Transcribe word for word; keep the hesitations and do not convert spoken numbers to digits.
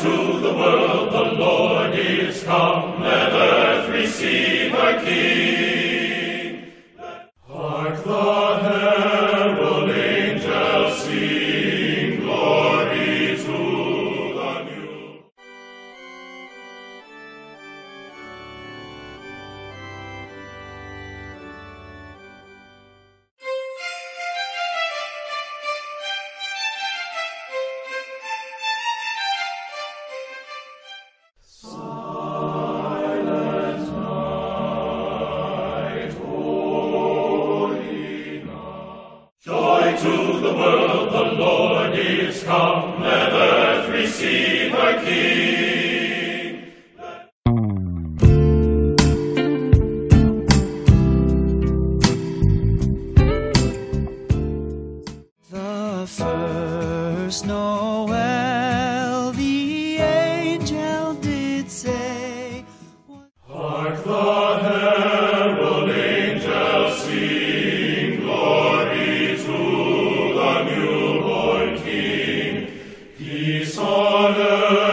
to the world, the Lord is come. Let earth receive her King. Hark the herald angels sing, glory to the new. To the world, the Lord is come. Let earth receive her King. The first Noel, the angel did say, hark the herald angels sing, glory to the newborn King. Peace on earth.